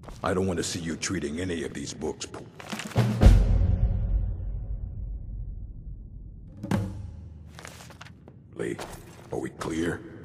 I don't want to see you treating any of these books. Lee, are we clear?